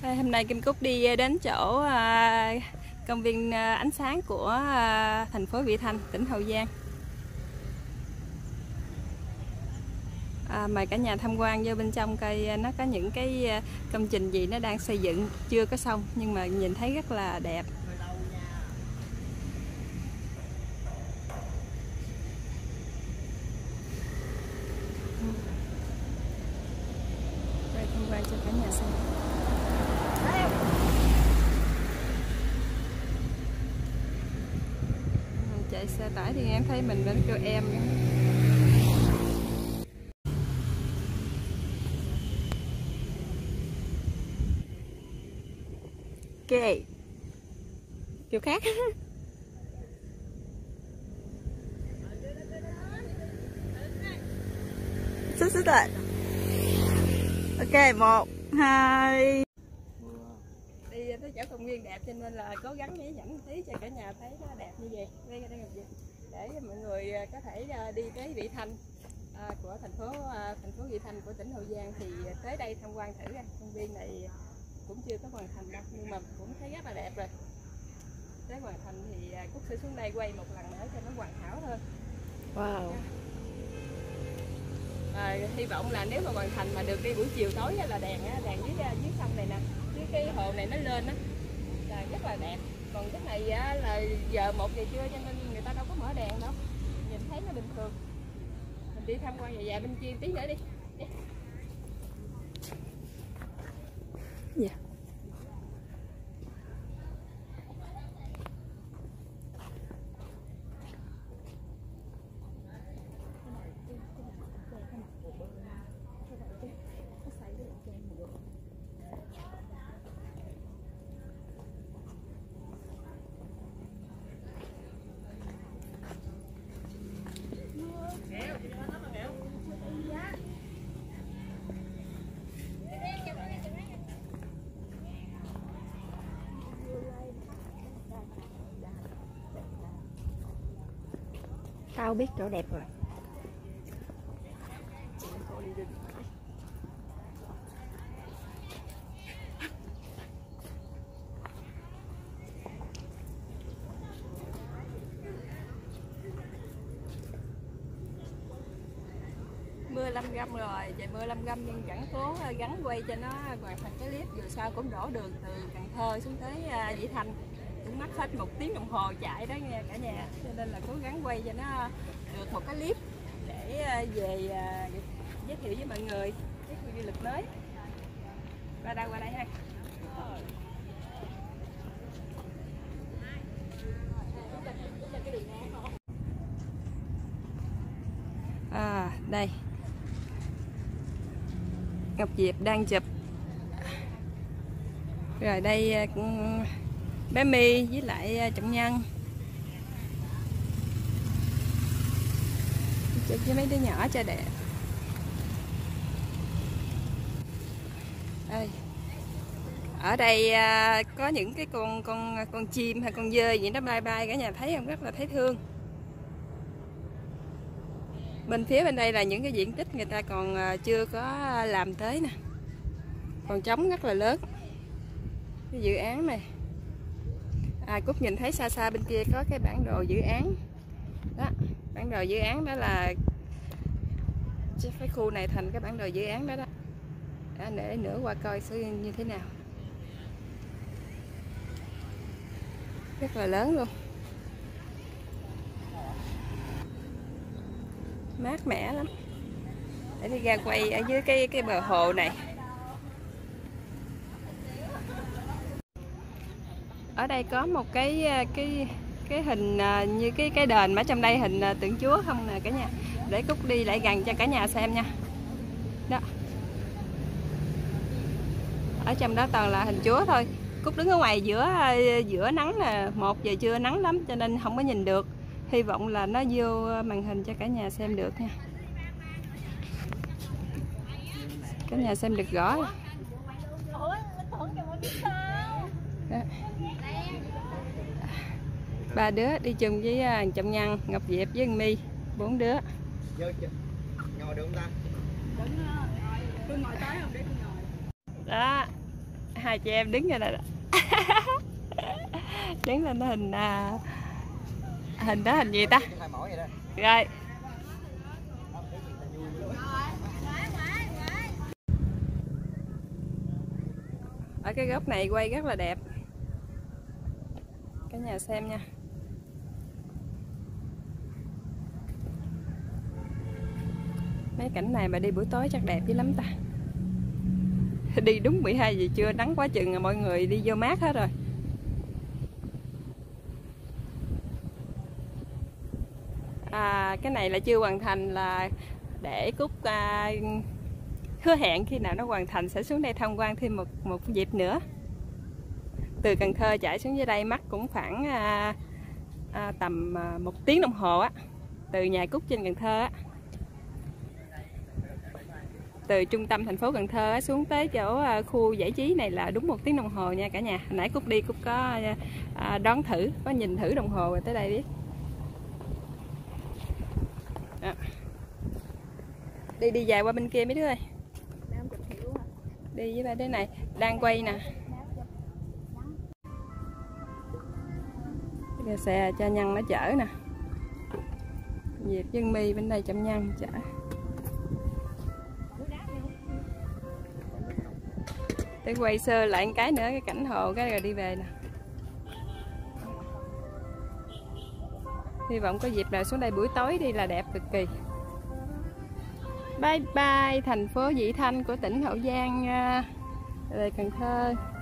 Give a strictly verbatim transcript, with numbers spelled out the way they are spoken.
Hôm nay Kim Cúc đi đến chỗ à, công viên à, ánh sáng của à, thành phố Vị Thanh, tỉnh Hậu Giang. À, mời cả nhà tham quan vô bên trong coi nó có những cái công trình gì nó đang xây dựng, chưa có xong nhưng mà nhìn thấy rất là đẹp. Quay tham quan cho cả nhà xem. Chạy xe tải thì em thấy mình vẫn kêu em. Ok, kiểu khác. Xuất xuất rồi. Ok, một, hai. Đi tới chỗ công viên đẹp cho nên là cố gắng nhảy dẫn tí cho cả nhà thấy nó đẹp như vậy. Đây đây là gì? Để mọi người có thể đi tới Vị Thanh à, của thành phố à, thành phố Vị Thanh của tỉnh Hậu Giang thì tới đây tham quan thử. Công viên này cũng chưa có hoàn thành đâu nhưng mà cũng thấy rất là đẹp rồi. Tới hoàn thành thì Cúc sẽ xuống đây quay một lần nữa cho nó hoàn hảo hơn. Wow. À, hy vọng là nếu mà hoàn thành mà được đi buổi chiều tối là đèn đèn dưới dưới sông này nè, dưới cái hồ này nó lên á là rất là đẹp. Còn cái này là giờ một giờ trưa cho nên người ta đâu có mở đèn đâu, nhìn thấy nó bình thường. Mình đi tham quan dài dài bên kia tí nữa đi. Đi. Yeah. Tao biết chỗ đẹp rồi. Mưa lâm râm rồi, trời mưa lâm râm nhưng vẫn cố gắn quay cho nó hoàn thành cái clip. Dù sao cũng đổ đường từ Cần Thơ xuống tới Vị Thanh, cũng mất hết một tiếng đồng hồ chạy đó nghe cả nhà, cho nên là cố gắng quay cho nó được một cái clip để về giới thiệu với mọi người cái khu du lịch mới. Qua đây qua đây ha. À đây, Ngọc Diệp đang chụp. Rồi đây bé My với lại Trọng Nhân chụp với mấy đứa nhỏ cho đẹp. Đây. Ở đây à, có những cái con con con chim hay con dơi gì nó bay bay, cả nhà thấy không, rất là thấy thương. Bên phía bên đây là những cái diện tích người ta còn chưa có làm tới nè, còn trống rất là lớn. Cái dự án này à, Cúc nhìn thấy xa xa bên kia có cái bản đồ dự án đó, bản đồ dự án đó là cái khu này thành cái bản đồ dự án đó đó, đó để nữa qua coi sẽ như thế nào. Rất là lớn luôn, mát mẻ lắm. Để đi ra quay ở dưới cái cái bờ hồ này. Ở đây có một cái cái cái hình như cái cái đền mà trong đây hình tượng Chúa không nè cả nhà. Để Cúc đi lại gần cho cả nhà xem nha. Đó. Ở trong đó toàn là hình Chúa thôi. Cúc đứng ở ngoài giữa giữa nắng nè, một giờ trưa nắng lắm cho nên không có nhìn được. Hy vọng là nó vô màn hình cho cả nhà xem được nha. Cả nhà xem được rõ. Đó. Ba đứa đi chung với Trọng Nhân, Ngọc Diệp với My, bốn đứa. Ngồi được không ta? Đó. Hai chị em đứng ra đây. Đứng lên hình à, hình đó hình gì ta? Rồi. Ở cái góc này quay rất là đẹp. Cả nhà xem nha. Mấy cảnh này mà đi buổi tối chắc đẹp dữ lắm ta. Đi đúng mười hai giờ trưa nắng quá chừng, mọi người đi vô mát hết rồi. À, cái này là chưa hoàn thành, là để Cúc à, hứa hẹn khi nào nó hoàn thành sẽ xuống đây tham quan thêm một một dịp nữa. Từ Cần Thơ chạy xuống dưới đây mất cũng khoảng à, à, tầm à, một tiếng đồng hồ á, từ nhà Cúc trên Cần Thơ á. Từ trung tâm thành phố Cần Thơ á, xuống tới chỗ à, khu giải trí này là đúng một tiếng đồng hồ nha cả nhà. Hồi nãy Cúc đi Cúc có à, đón thử, có nhìn thử đồng hồ rồi tới đây biết. À. Đi đi dài qua bên kia mấy đứa ơi. Đi với ba đứa này đang quay nè. Cái xe cho Nhân nó chở nè. Diệp Dân My bên đây chậm Nhân chở. Để quay sơ lại một cái nữa cái cảnh hồ cái rồi đi về nè. Hy vọng có dịp nào xuống đây buổi tối đi là đẹp cực kỳ. Bye bye thành phố Vị Thanh của tỉnh Hậu Giang, Cần Thơ.